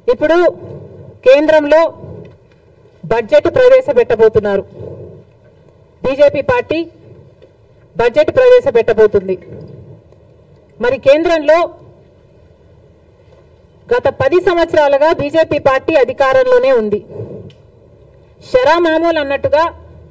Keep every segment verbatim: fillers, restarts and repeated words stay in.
ఇప్పుడు కేంద్రంలో బడ్జెట్ ప్రవేశపెట్టబోతున్నారు. బీజేపీ పార్టీ బడ్జెట్ ప్రవేశపెట్టబోతుంది. మరి కేంద్రంలో గత పది సంవత్సరాలుగా బీజేపీ పార్టీ అధికారంలోనే ఉంది. షరా మామూలు అన్నట్టుగా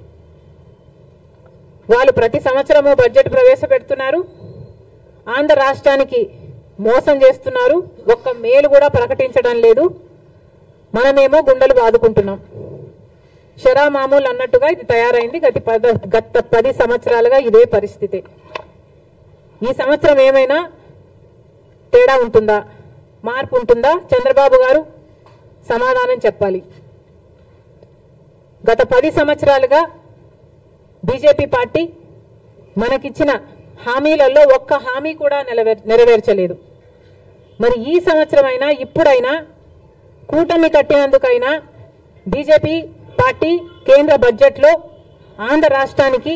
వాళ్ళు ప్రతి సంవత్సరము బడ్జెట్ ప్రవేశపెడుతున్నారు. ఆంధ్ర రాష్ట్రానికి మోసం చేస్తున్నారు. ఒక్క మేలు కూడా ప్రకటించడం లేదు. మనమేమో గుండెలు బాదుకుంటున్నాం. షరా మామూలు అన్నట్టుగా ఇది తయారైంది. గత పద గత పది సంవత్సరాలుగా ఇదే పరిస్థితి. ఈ సంవత్సరం ఏమైనా తేడా ఉంటుందా, మార్పు ఉంటుందా? చంద్రబాబు గారు సమాధానం చెప్పాలి. గత పది సంవత్సరాలుగా బీజేపీ పార్టీ మనకిచ్చిన హామీలలో ఒక్క హామీ కూడా నెరవేర్చలేదు. మరి ఈ సంవత్సరమైనా ఇప్పుడైనా కూటమి కట్టినందుకైనా బీజేపీ పార్టీ కేంద్ర బడ్జెట్లో ఆంధ్ర రాష్ట్రానికి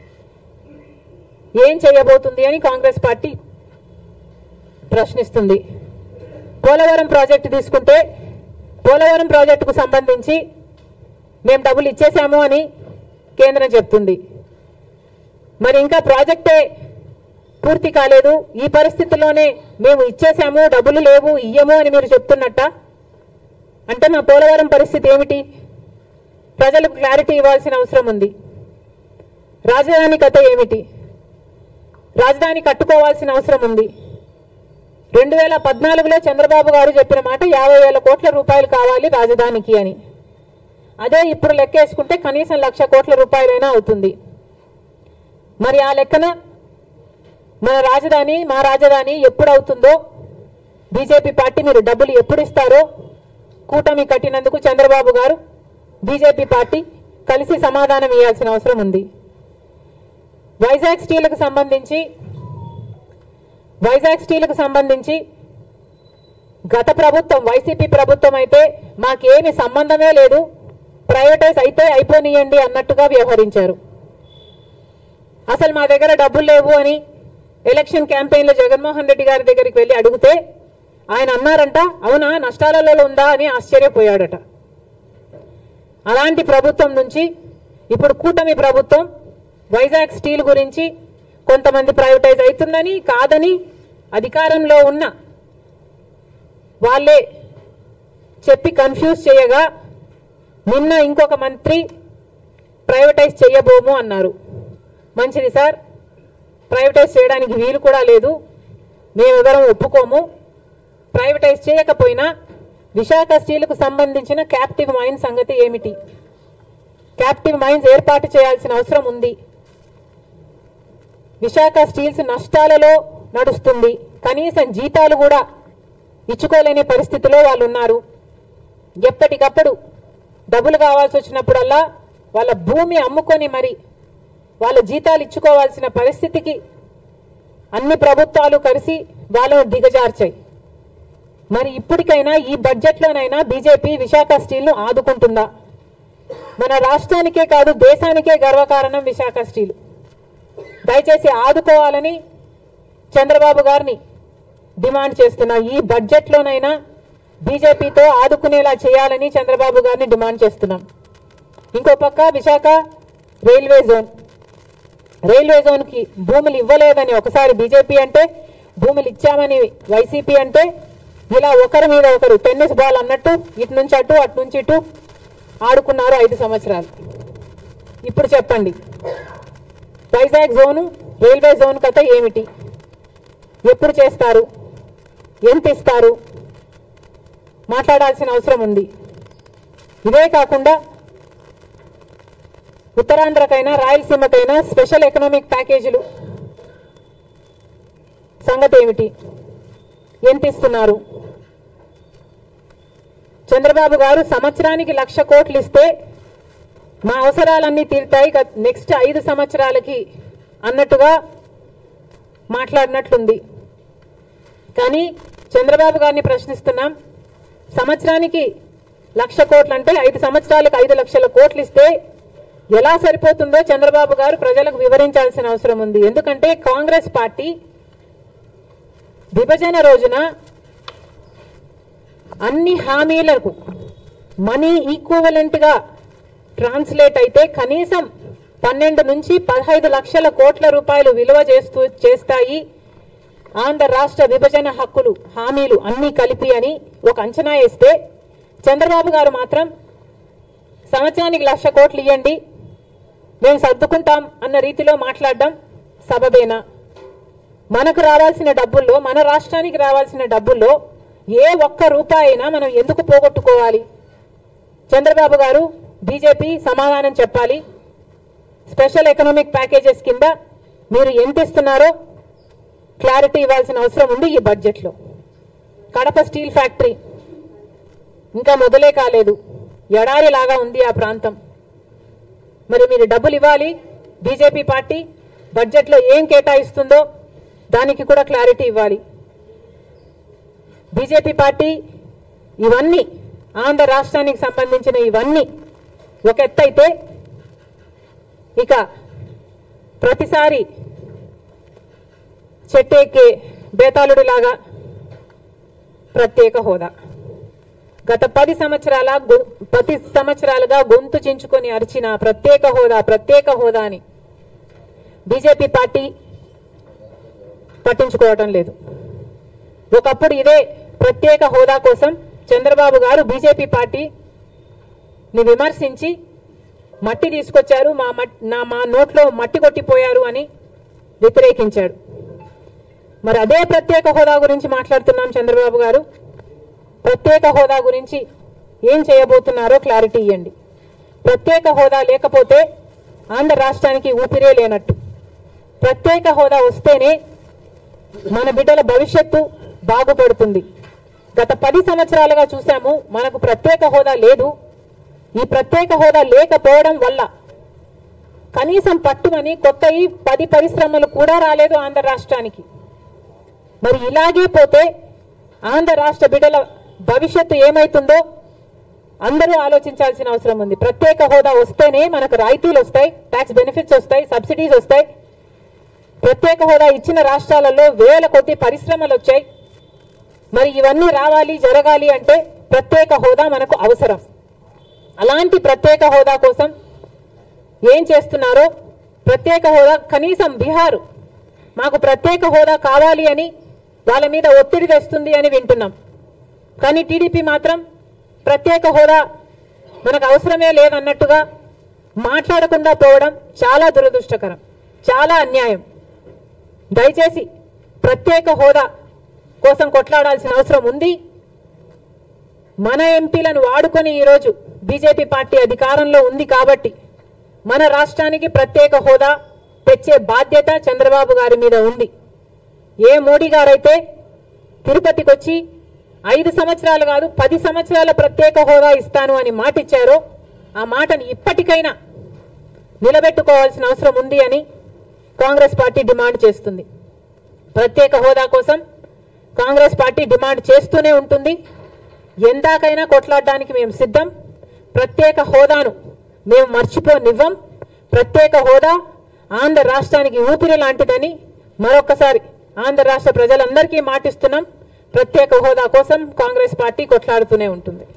ఏం చేయబోతుంది అని కాంగ్రెస్ పార్టీ ప్రశ్నిస్తుంది. పోలవరం ప్రాజెక్టు తీసుకుంటే పోలవరం ప్రాజెక్టుకు సంబంధించి మేము డబ్బులు ఇచ్చేసాము అని కేంద్రం చెప్తుంది. మరి ఇంకా ప్రాజెక్టే పూర్తి కాలేదు. ఈ పరిస్థితుల్లోనే మేము ఇచ్చేసాము, డబ్బులు లేవు, ఇయ్యము అని మీరు చెప్తున్నట్ట. అంటే మా పోలవరం పరిస్థితి ఏమిటి? ప్రజలకు క్లారిటీ ఇవ్వాల్సిన అవసరం ఉంది. రాజధాని కథ ఏమిటి? రాజధాని కట్టుకోవాల్సిన అవసరం ఉంది. రెండు వేల పద్నాలుగులో చంద్రబాబు గారు చెప్పిన మాట యాభై వేల కోట్ల రూపాయలు కావాలి రాజధానికి అని. అదే ఇప్పుడు లెక్కేసుకుంటే కనీసం లక్ష కోట్ల రూపాయలైనా అవుతుంది. మరి ఆ లెక్కన మన రాజధాని మా రాజధాని ఎప్పుడు అవుతుందో, బీజేపీ పార్టీ మీరు డబ్బులు ఎప్పుడు ఇస్తారో కూటమి కట్టినందుకు చంద్రబాబు గారు బీజేపీ పార్టీ కలిసి సమాధానం ఇవ్వాల్సిన అవసరం ఉంది. వైజాగ్ స్టీల్కు సంబంధించి వైజాగ్ స్టీల్కు సంబంధించి గత ప్రభుత్వం వైసీపీ ప్రభుత్వం అయితే మాకేమి సంబంధమే లేదు, ప్రైవేటైజ్ అయితే అయిపోనియండి అన్నట్టుగా వ్యవహరించారు. అసలు మా దగ్గర డబ్బులు లేవు అని ఎలక్షన్ క్యాంపెయిన్లో జగన్మోహన్ రెడ్డి గారి దగ్గరికి వెళ్ళి అడిగితే ఆయన అన్నారంట, అవునా నష్టాలలో ఉందా అని ఆశ్చర్యపోయాడట. అలాంటి ప్రభుత్వం నుంచి ఇప్పుడు కూటమి ప్రభుత్వం వైజాగ్ స్టీల్ గురించి కొంతమంది ప్రైవేటైజ్ అవుతుందని కాదని అధికారంలో ఉన్న వాళ్ళే చెప్పి కన్ఫ్యూజ్ చేయగా నిన్న ఇంకొక మంత్రి ప్రైవేటైజ్ చేయబోము అన్నారు. మంచిది సార్, ప్రైవేటైజ్ చేయడానికి వీలు కూడా లేదు, మేమెవరం ఒప్పుకోము. ప్రైవేటైజ్ చేయకపోయినా విశాఖ స్టీల్కు సంబంధించిన క్యాప్టివ్ మైన్స్ సంగతి ఏమిటి? క్యాప్టివ్ మైన్స్ ఏర్పాటు చేయాల్సిన అవసరం ఉంది. విశాఖ స్టీల్స్ నష్టాలలో నడుస్తుంది. కనీసం జీతాలు కూడా ఇచ్చుకోలేని పరిస్థితిలో వాళ్ళు ఉన్నారు. ఎప్పటికప్పుడు డబ్బులు కావాల్సి వచ్చినప్పుడల్లా వాళ్ళ భూమి అమ్ముకొని మరి వాళ్ళ జీతాలు ఇచ్చుకోవాల్సిన పరిస్థితికి అన్ని ప్రభుత్వాలు కలిసి వాళ్ళను దిగజార్చాయి. మరి ఇప్పటికైనా ఈ బడ్జెట్లోనైనా బీజేపీ విశాఖ స్టీల్ను ఆదుకుంటుందా? మన రాష్ట్రానికే కాదు దేశానికే గర్వకారణం విశాఖ స్టీల్. దయచేసి ఆదుకోవాలని చంద్రబాబు గారిని డిమాండ్ చేస్తున్నా. ఈ బడ్జెట్లోనైనా బీజేపీతో ఆదుకునేలా చేయాలని చంద్రబాబు గారిని డిమాండ్ చేస్తున్నాం. ఇంకో పక్క విశాఖ రైల్వే జోన్ రైల్వే జోన్కి భూములు ఇవ్వలేదని ఒకసారి బీజేపీ అంటే, భూములు ఇచ్చామని వైసీపీ అంటే, ఇలా ఒకరి మీద ఒకరు టెన్నిస్ బాల్ అన్నట్టు ఇటు నుంచి అటు అటు నుంచి ఇటు ఆడుకున్నారు ఐదు సంవత్సరాలు. ఇప్పుడు చెప్పండి, వైజాగ్ జోను రైల్వే జోన్ కథ ఏమిటి? ఎప్పుడు చేస్తారు? ఎంత ఇస్తారు? మాట్లాడాల్సిన అవసరం ఉంది. ఇదే కాకుండా ఉత్తరాంధ్రకైనా రాయలసీమకైనా స్పెషల్ ఎకనామిక్ ప్యాకేజీలు సంగతి ఏమిటి? ఎంత ఇస్తున్నారు? చంద్రబాబు గారు సంవత్సరానికి లక్ష కోట్లు ఇస్తే మా అవసరాలన్నీ తీరుతాయి నెక్స్ట్ ఐదు సంవత్సరాలకి అన్నట్టుగా మాట్లాడినట్లుంది. కానీ చంద్రబాబు గారిని ప్రశ్నిస్తున్నాం, సంవత్సరానికి లక్ష కోట్లు అంటే ఐదు సంవత్సరాలకు ఐదు లక్షల కోట్లు ఇస్తే ఎలా సరిపోతుందో చంద్రబాబు గారు ప్రజలకు వివరించాల్సిన అవసరం ఉంది. ఎందుకంటే కాంగ్రెస్ పార్టీ విభజన రోజున అన్ని హామీలకు మనీ ఈక్వలెంట్ గా ట్రాన్స్లేట్ అయితే కనీసం పన్నెండు నుంచి పదహైదు లక్షల కోట్ల రూపాయలు విలువ చేస్తూ చేస్తాయి ఆంధ్ర రాష్ట్ర విభజన హక్కులు హామీలు అన్ని కలిపి అని ఒక అంచనా వేస్తే చంద్రబాబు గారు మాత్రం సంవత్సరానికి లక్ష కోట్లు ఇవ్వండి మేము సర్దుకుంటాం అన్న రీతిలో మాట్లాడడం సబబేనా? మనకు రావాల్సిన డబ్బుల్లో, మన రాష్ట్రానికి రావాల్సిన డబ్బుల్లో ఏ ఒక్క రూపాయి అయినా మనం ఎందుకు పోగొట్టుకోవాలి? చంద్రబాబు గారు, బీజేపీ సమాధానం చెప్పాలి. స్పెషల్ ఎకనామిక్ ప్యాకేజెస్ కింద మీరు ఎంత ఇస్తున్నారో క్లారిటీ ఇవ్వాల్సిన అవసరం ఉంది ఈ బడ్జెట్లో. కడప స్టీల్ ఫ్యాక్టరీ ఇంకా మొదలే కాలేదు, ఎడారి లాగా ఉంది ఆ ప్రాంతం. మరి మీరు డబ్బులు ఇవ్వాలి. బీజేపీ పార్టీ బడ్జెట్లో ఏం కేటాయిస్తుందో దానికి కూడా క్లారిటీ ఇవ్వాలి. బీజేపీ పార్టీ ఇవన్నీ ఆంధ్ర రాష్ట్రానికి సంబంధించిన ఇవన్నీ ఒక ఎత్తైతే, ఇక ప్రతిసారి చెట్టెక్కే బేతాళుడు లాగా ప్రత్యేక హోదా గత పది సంవత్సరాల పది సంవత్సరాలుగా గొంతు చించుకొని అరిచిన ప్రత్యేక హోదా ప్రత్యేక హోదా అని బీజేపీ పార్టీ పట్టించుకోవటం లేదు. ఒకప్పుడు ఇదే ప్రత్యేక హోదా కోసం చంద్రబాబు గారు బీజేపీ పార్టీని విమర్శించి మట్టి తీసుకొచ్చారు, మా నా మా నోట్లో మట్టి కొట్టిపోయారు అని వ్యతిరేకించాడు. మరి అదే ప్రత్యేక హోదా గురించి మాట్లాడుతున్నాం. చంద్రబాబు గారు ప్రత్యేక హోదా గురించి ఏం చేయబోతున్నారో క్లారిటీ ఇవ్వండి. ప్రత్యేక హోదా లేకపోతే ఆంధ్ర రాష్ట్రానికి ఊపిరే లేనట్టు. ప్రత్యేక హోదా వస్తేనే మన బిడ్డల భవిష్యత్తు బాగుపడుతుంది. గత పది సంవత్సరాలుగా చూసాము, మనకు ప్రత్యేక హోదా లేదు. ఈ ప్రత్యేక హోదా లేకపోవడం వల్ల కనీసం పట్టుమని కొత్త ఈ పది పరిశ్రమలు కూడా రాలేదు ఆంధ్ర రాష్ట్రానికి. మరి ఇలాగే పోతే ఆంధ్ర రాష్ట్ర బిడ్డల భవిష్యత్తు ఏమైతుందో అందరూ ఆలోచించాల్సిన అవసరం ఉంది. ప్రత్యేక హోదా వస్తేనే మనకు రాయితీలు వస్తాయి, ట్యాక్స్ బెనిఫిట్స్ వస్తాయి, సబ్సిడీస్ వస్తాయి. ప్రత్యేక హోదా ఇచ్చిన రాష్ట్రాలలో వేల కొద్ది పరిశ్రమలు వచ్చాయి. మరి ఇవన్నీ రావాలి, జరగాలి అంటే ప్రత్యేక హోదా మనకు అవసరం. అలాంటి ప్రత్యేక హోదా కోసం ఏం చేస్తున్నారో, ప్రత్యేక హోదా కనీసం బీహారు మాకు ప్రత్యేక హోదా కావాలి అని వాళ్ళ మీద ఒత్తిడి తెస్తుంది అని వింటున్నాం. కానీ టీడీపీ మాత్రం ప్రత్యేక హోదా మనకు అవసరమే లేదన్నట్టుగా మాట్లాడకుండా పోవడం చాలా దురదృష్టకరం, చాలా అన్యాయం. దయచేసి ప్రత్యేక హోదా కోసం కొట్లాడాల్సిన అవసరం ఉంది. మన ఎంపీలను వాడుకొని ఈరోజు బీజేపీ పార్టీ అధికారంలో ఉంది కాబట్టి మన రాష్ట్రానికి ప్రత్యేక హోదా తెచ్చే బాధ్యత చంద్రబాబు గారి మీద ఉంది. ఏ మోడీ గారైతే తిరుపతికి వచ్చి ఐదు సంవత్సరాలు కాదు పది సంవత్సరాల ప్రత్యేక హోదా ఇస్తాను అని మాట ఇచ్చారో ఆ మాటను ఇప్పటికైనా నిలబెట్టుకోవాల్సిన అవసరం ఉంది అని కాంగ్రెస్ పార్టీ డిమాండ్ చేస్తుంది. ప్రత్యేక హోదా కోసం కాంగ్రెస్ పార్టీ డిమాండ్ చేస్తూనే ఉంటుంది. ఎందాకైనా కొట్లాడడానికి మేము సిద్ధం. ప్రత్యేక హోదాను మేము మర్చిపోనివ్వం. ప్రత్యేక హోదా ఆంధ్ర రాష్ట్రానికి ఊపిరి లాంటిదని మరొకసారి ఆంధ్ర రాష్ట్ర ప్రజలందరికీ మాటిస్తున్నాం. ప్రత్యేక హోదా కోసం కాంగ్రెస్ పార్టీ కొట్లాడుతూనే ఉంటుంది.